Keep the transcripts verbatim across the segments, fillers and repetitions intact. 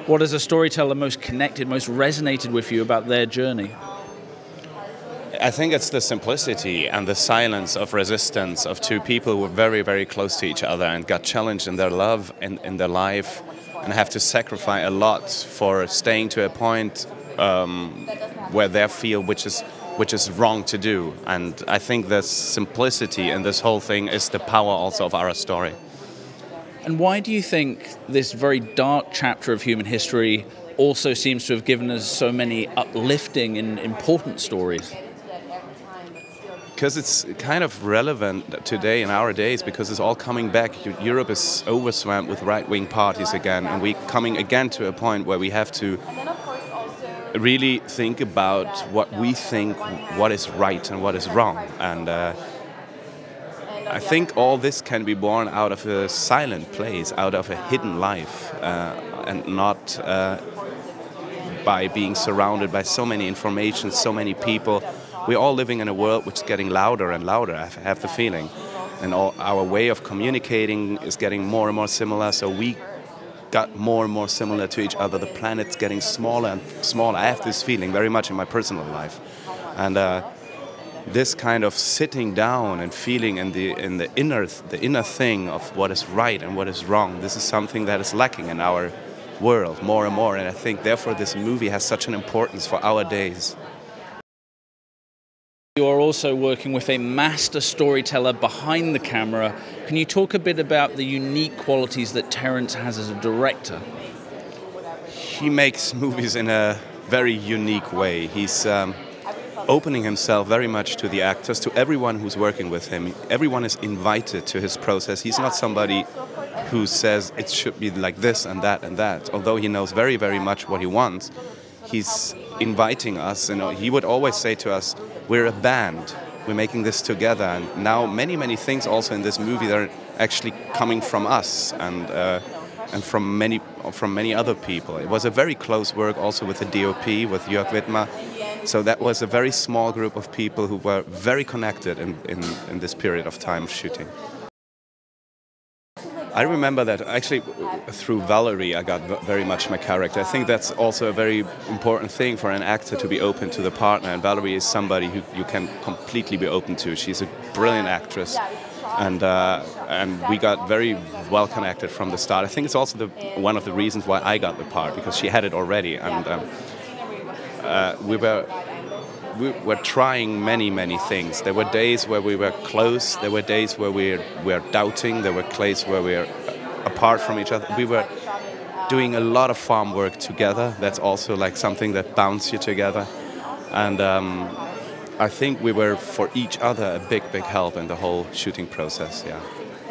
What has a storyteller most connected, most resonated with you about their journey? I think it's the simplicity and the silence of resistance of two people who were very, very close to each other and got challenged in their love and in their life and have to sacrifice a lot for staying to a point um, where they feel which is which is wrong to do. And I think the simplicity in this whole thing is the power also of our story. And why do you think this very dark chapter of human history also seems to have given us so many uplifting and important stories? Because it's kind of relevant today in our days, because it's all coming back. Europe is overswammed with right-wing parties again, and we're coming again to a point where we have to really think about what we think, what is right and what is wrong. And uh, I think all this can be born out of a silent place, out of a hidden life, uh, and not uh, by being surrounded by so many information, so many people. We're all living in a world which is getting louder and louder, I have the feeling. And all, our way of communicating is getting more and more similar, so we got more and more similar to each other. The planet's getting smaller and smaller. I have this feeling very much in my personal life. And uh, this kind of sitting down and feeling in the in the inner the inner thing of what is right and what is wrong, this is something that is lacking in our world more and more. And I think therefore this movie has such an importance for our days. You are also working with a master storyteller behind the camera. Can you talk a bit about the unique qualities that Terence has as a director? He makes movies in a very unique way. He's um, opening himself very much to the actors, to everyone who's working with him. Everyone is invited to his process. He's not somebody who says it should be like this and that and that. Although he knows very, very much what he wants, he's inviting us. You know, he would always say to us, we're a band, we're making this together. And now many, many things also in this movie that are actually coming from us and uh, and from many from many other people. It was a very close work also with the D O P, with Jörg Widmer. So that was a very small group of people who were very connected in, in, in this period of time shooting. I remember that actually through Valerie I got very much my character. I think that's also a very important thing for an actor to be open to the partner, and Valerie is somebody who you can completely be open to. She's a brilliant actress, and uh, and we got very well connected from the start. I think it's also the, one of the reasons why I got the part, because she had it already, and um, uh, we were we were trying many, many things. There were days where we were close, there were days where we were doubting, there were days where we were apart from each other. We were doing a lot of farm work together. That's also like something that bounds you together. And um, I think we were for each other a big, big help in the whole shooting process, yeah.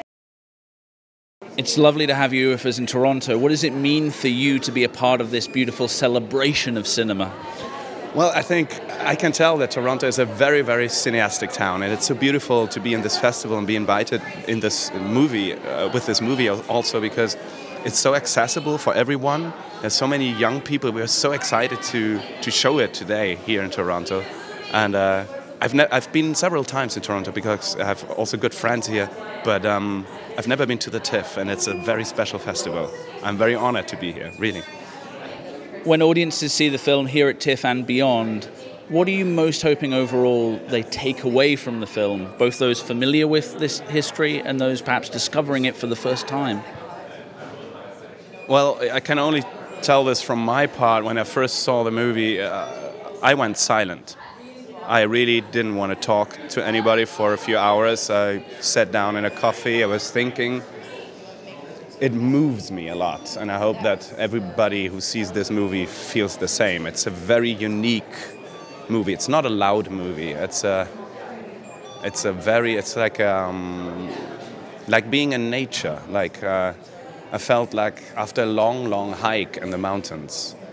It's lovely to have you with us in Toronto. What does it mean for you to be a part of this beautiful celebration of cinema? Well, I think I can tell that Toronto is a very, very cineastic town, and it's so beautiful to be in this festival and be invited in this movie, uh, with this movie also, because it's so accessible for everyone. There's so many young people. We are so excited to to show it today here in Toronto, and uh, I've ne I've been several times in Toronto because I have also good friends here, but um, I've never been to the TIFF, and it's a very special festival. I'm very honored to be here, really. When audiences see the film here at TIFF and beyond, what are you most hoping overall they take away from the film, both those familiar with this history and those perhaps discovering it for the first time? Well, I can only tell this from my part. When I first saw the movie, uh, I went silent. I really didn't want to talk to anybody for a few hours. I sat down in a coffee, I was thinking. It moves me a lot, and I hope that everybody who sees this movie feels the same. It's a very unique movie. It's not a loud movie. It's a, it's a very, it's like um, like being in nature. Like uh, I felt like after a long, long hike in the mountains,